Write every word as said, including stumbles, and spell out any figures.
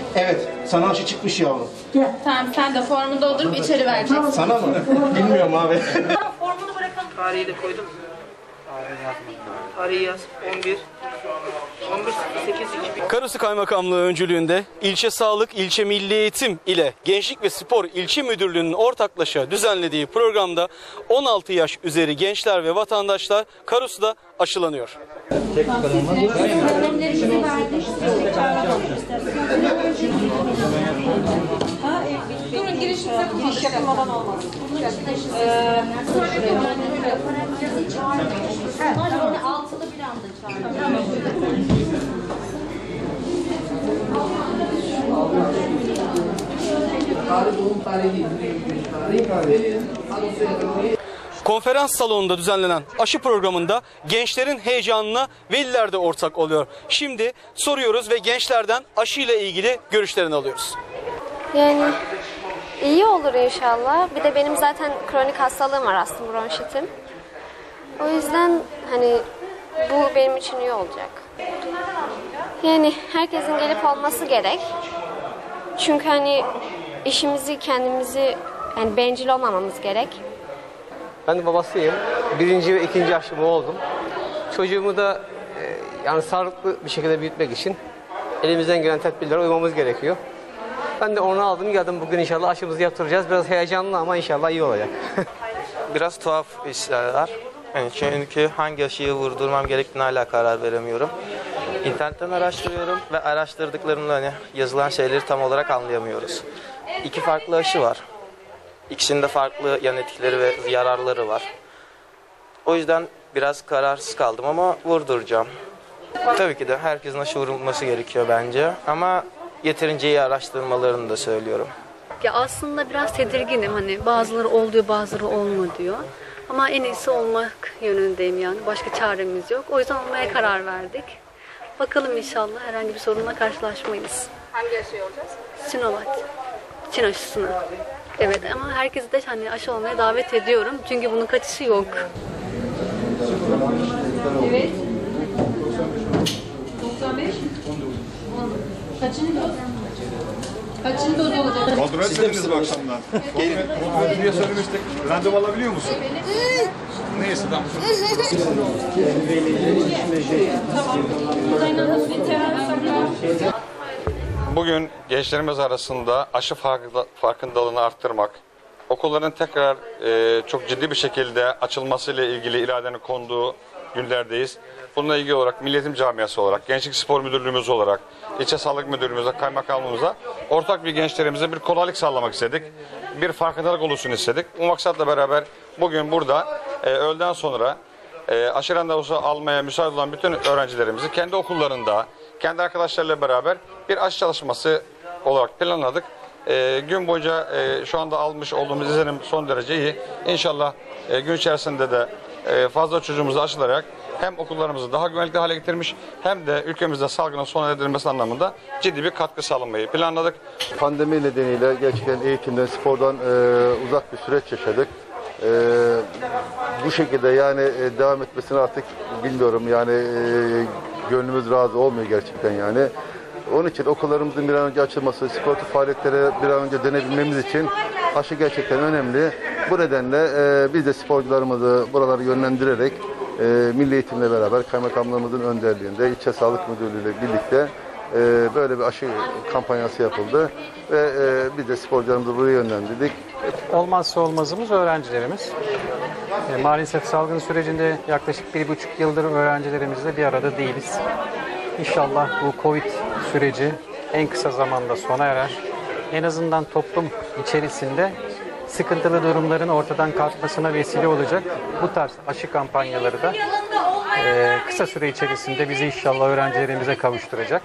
Evet, sana aşı çıkmış yavrum. Tamam, sen de formunu doldurup içeri vereceksin. Sana mı? Bilmiyorum abi. Formunu bırakalım. Tarihi de koydum. Tarihi yaz. on bir. on bir sekiz iki bin. Karasu Kaymakamlığı öncülüğünde İlçe Sağlık, İlçe Milli Eğitim ile Gençlik ve Spor İlçe Müdürlüğü'nün ortaklaşa düzenlediği programda on altı yaş üzeri gençler ve vatandaşlar Karasu'da aşılanıyor. Durun, girişimize giriş yapılmadan olmaz. Altılı bir anda çağırdım. Konferans salonunda düzenlenen aşı programında gençlerin heyecanına veliler de ortak oluyor. Şimdi soruyoruz ve gençlerden aşıyla ilgili görüşlerini alıyoruz. Yani iyi olur inşallah. Bir de benim zaten kronik hastalığım var, astım bronşitim. O yüzden hani bu benim için iyi olacak. Yani herkesin gelip olması gerek. Çünkü hani işimizi kendimizi yani bencil olmamamız gerek. Ben de babasıyım. Birinci ve ikinci aşımı oldum. Çocuğumu da e, yani sağlıklı bir şekilde büyütmek için elimizden gelen tedbirlere uymamız gerekiyor. Ben de onu aldım, geldim bugün inşallah aşımızı yaptıracağız. Biraz heyecanlı ama inşallah iyi olacak. Biraz tuhaf işler. Yani çünkü hangi aşıyı vurdurmam gerektiğine hala karar veremiyorum. İnternetten araştırıyorum ve araştırdıklarımda hani yazılan şeyleri tam olarak anlayamıyoruz. İki farklı aşı var. İkisinin de farklı yan etkileri ve yararları var. O yüzden biraz kararsız kaldım ama vurduracağım. Tabii ki de herkesin aşı vurulması gerekiyor bence ama yeterince iyi araştırmalarını da söylüyorum. Ya aslında biraz tedirginim, hani bazıları oluyor bazıları olmuyor diyor. Ama en iyisi olmak yönündeyim yani. Başka çaremiz yok. O yüzden olmaya karar verdik. Bakalım inşallah herhangi bir sorunla karşılaşmayız. Hangi aşıyı olacağız? Sinovac. Çin aşısını. Evet ama herkesi de hani aşı olmaya davet ediyorum. Çünkü bunun kaçışı yok. Evet. doksan beş. Kaçıncı doz? Kaçıncı doz olacak? Kontrol etmediniz bu akşamdan. Gelin. Kontrol etmeye söylemiştik. Randevu alabiliyor musun? Neyse tamam. Bugün gençlerimiz arasında aşı farkındalığını arttırmak, okulların tekrar e, çok ciddi bir şekilde açılmasıyla ilgili iradenin konduğu günlerdeyiz. Bununla ilgili olarak Milli Eğitim Camiası olarak, Gençlik Spor Müdürlüğümüz olarak, İlçe Sağlık Müdürlüğümüze, Kaymakamlığımıza ortak bir gençlerimize bir kolaylık sağlamak istedik. Bir farkındalık oluşsun istedik. Bu maksatla beraber bugün burada e, öğleden sonra e, aşı randevusu almaya müsait olan bütün öğrencilerimizi kendi okullarında, kendi arkadaşlarıyla beraber bir aşı çalışması olarak planladık. E, gün boyunca e, şu anda almış olduğumuz izlenim son derece iyi. İnşallah e, gün içerisinde de e, fazla çocuğumuzu aşılayarak hem okullarımızı daha güvenlikli hale getirmiş hem de ülkemizde salgının sona erdirilmesi anlamında ciddi bir katkı sağlamayı planladık. Pandemi nedeniyle gerçekten eğitimden, spordan e, uzak bir süreç yaşadık. E, bu şekilde yani e, devam etmesini artık bilmiyorum yani e, gönlümüz razı olmuyor gerçekten yani. Onun için okullarımızın bir an önce açılması, sportif faaliyetlere bir an önce dönebilmemiz için aşı gerçekten önemli. Bu nedenle e, biz de sporcularımızı buraları yönlendirerek e, Milli Eğitimle beraber Kaymakamlığımızın önderliğinde İlçe Sağlık Müdürlüğü ile birlikte e, böyle bir aşı kampanyası yapıldı ve e, biz de sporcularımızı buraya yönlendirdik. Olmazsa olmazımız öğrencilerimiz. E, maalesef salgın sürecinde yaklaşık bir buçuk yıldır öğrencilerimizle bir arada değiliz. İnşallah bu Covid süreci en kısa zamanda sona erer. En azından toplum içerisinde sıkıntılı durumların ortadan kalkmasına vesile olacak bu tarz aşı kampanyaları da e, kısa süre içerisinde bizi inşallah öğrencilerimize kavuşturacak.